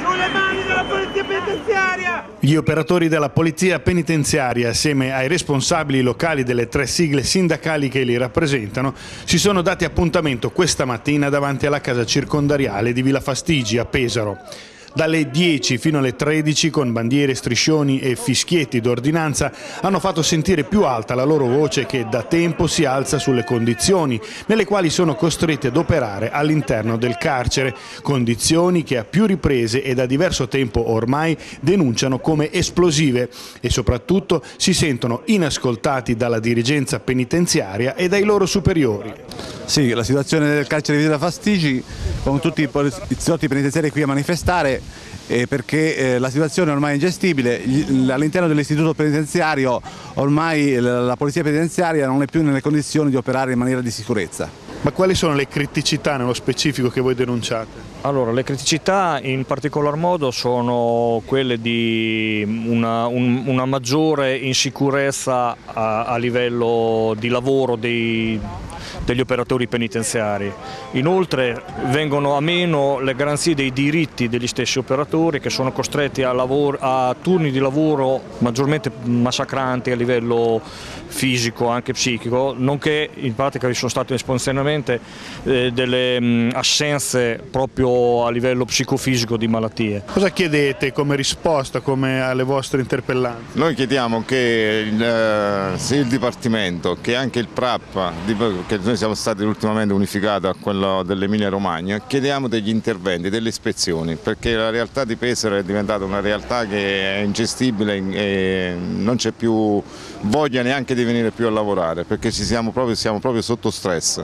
le mani della polizia penitenziaria! Gli operatori della polizia penitenziaria, assieme ai responsabili locali delle 3 sigle sindacali che li rappresentano, si sono dati appuntamento questa mattina davanti alla casa circondariale di Villa Fastigi a Pesaro. Dalle 10 fino alle 13, con bandiere, striscioni e fischietti d'ordinanza, hanno fatto sentire più alta la loro voce che da tempo si alza sulle condizioni nelle quali sono costretti ad operare all'interno del carcere, condizioni che a più riprese e da diverso tempo ormai denunciano come esplosive e soprattutto si sentono inascoltati dalla dirigenza penitenziaria e dai loro superiori. Sì, la situazione del carcere di Villa Fastigi, con tutti i poliziotti penitenziari qui a manifestare, perché la situazione ormai è ingestibile. All'interno dell'istituto penitenziario ormai la polizia penitenziaria non è più nelle condizioni di operare in maniera di sicurezza. Ma quali sono le criticità nello specifico che voi denunciate? Allora, le criticità in particolar modo sono quelle di una maggiore insicurezza a livello di lavoro degli operatori penitenziari. Inoltre vengono a meno le garanzie dei diritti degli stessi operatori, che sono costretti a turni di lavoro maggiormente massacranti a livello fisico, anche psichico, nonché in pratica vi sono state espontaneamente delle assenze proprio a livello psicofisico di malattie. Cosa chiedete come risposta, come alle vostre interpellanze? Noi chiediamo che sia il Dipartimento che anche il PRAP, che noi siamo stati ultimamente unificati a quello dell'Emilia Romagna, chiediamo degli interventi, delle ispezioni, perché la realtà di Pesaro è diventata una realtà che è ingestibile e non c'è più voglia neanche di venire più a lavorare, perché siamo proprio sotto stress.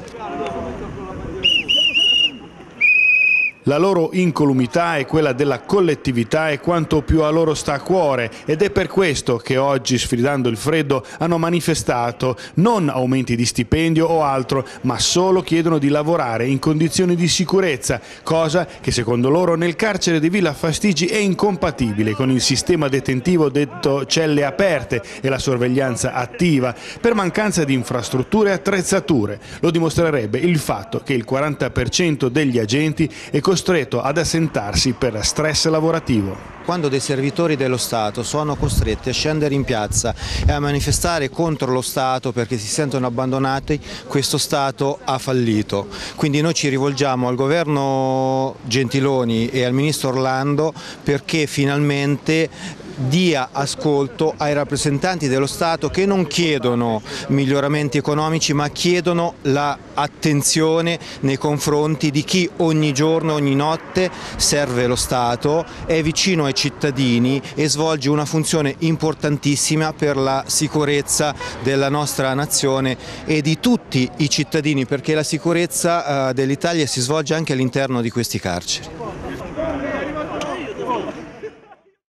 La loro incolumità e quella della collettività è quanto più a loro sta a cuore ed è per questo che oggi, sfidando il freddo, hanno manifestato non aumenti di stipendio o altro, ma solo chiedono di lavorare in condizioni di sicurezza, cosa che secondo loro nel carcere di Villa Fastigi è incompatibile con il sistema detentivo detto celle aperte e la sorveglianza attiva, per mancanza di infrastrutture e attrezzature. Lo dimostrerebbe il fatto che il 40% degli agenti è costretto ad assentarsi per stress lavorativo. Quando dei servitori dello Stato sono costretti a scendere in piazza e a manifestare contro lo Stato perché si sentono abbandonati, questo Stato ha fallito. Quindi noi ci rivolgiamo al governo Gentiloni e al ministro Orlando perché finalmente dia ascolto ai rappresentanti dello Stato che non chiedono miglioramenti economici ma chiedono l'attenzione nei confronti di chi ogni giorno, ogni notte serve lo Stato, è vicino ai cittadini e svolge una funzione importantissima per la sicurezza della nostra nazione e di tutti i cittadini, perché la sicurezza dell'Italia si svolge anche all'interno di questi carceri.